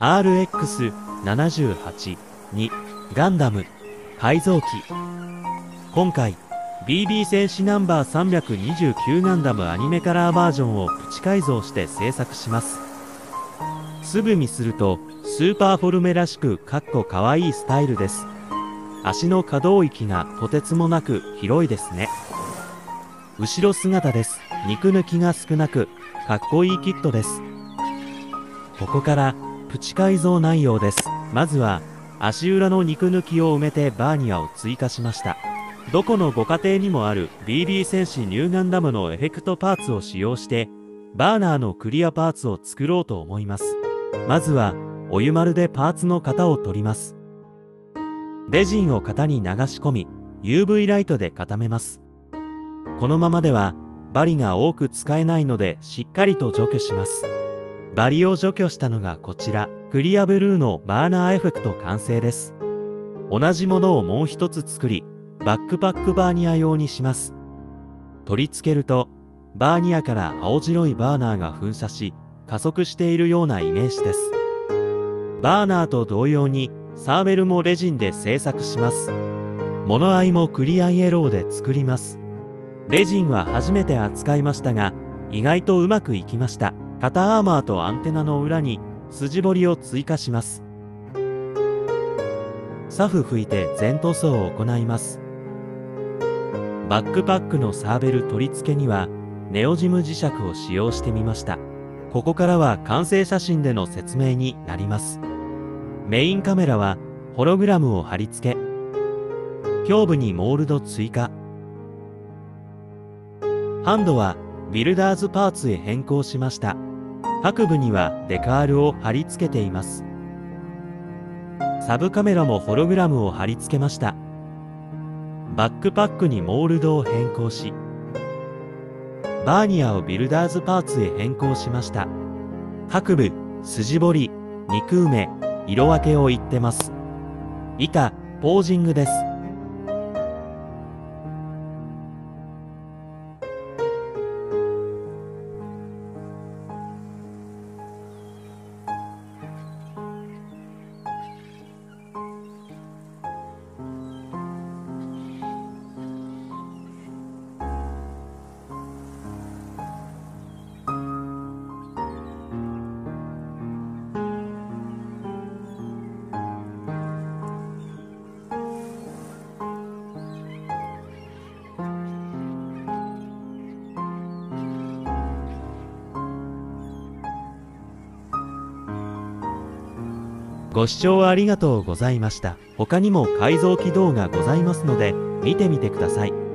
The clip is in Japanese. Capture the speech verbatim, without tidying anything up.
アールエックスななじゅうはち にガンダム改造機。今回 ビービー 戦士ナンバーさんびゃくにじゅうきゅうガンダムアニメカラーバージョンをプチ改造して制作します。すぐ見するとスーパーフォルメらしくかっこかわいいスタイルです。足の可動域がとてつもなく広いですね。後ろ姿です。肉抜きが少なくかっこいいキットです。ここからプチ改造内容です。まずは足裏の肉抜きを埋めてバーニアを追加しました。どこのご家庭にもある ビービー 戦士ニューガンダムのエフェクトパーツを使用してバーナーのクリアパーツを作ろうと思います。まずはお湯丸でパーツの型を取ります。レジンを型に流し込み ユーブイ ライトで固めます。このままではバリが多く使えないのでしっかりと除去します。バリを除去したのがこちら、クリアブルーのバーナーエフェクト完成です。同じものをもう一つ作り、バックパックバーニア用にします。取り付けると、バーニアから青白いバーナーが噴射し、加速しているようなイメージです。バーナーと同様に、サーベルもレジンで製作します。物合いもクリアイエローで作ります。レジンは初めて扱いましたが、意外とうまくいきました。肩アーマーとアンテナの裏に筋彫りを追加します。サフ吹いて全塗装を行います。バックパックのサーベル取り付けにはネオジム磁石を使用してみました。ここからは完成写真での説明になります。メインカメラはホログラムを貼り付け、胸部にモールド追加。ハンドはビルダーズパーツへ変更しました。白部にはデカールを貼り付けています。サブカメラもホログラムを貼り付けました。バックパックにモールドを変更し、バーニアをビルダーズパーツへ変更しました。白部、筋彫り、肉埋め、色分けを言ってます。以下、ポージングです。ご視聴ありがとうございました。他にも改造機動画ございますので見てみてください。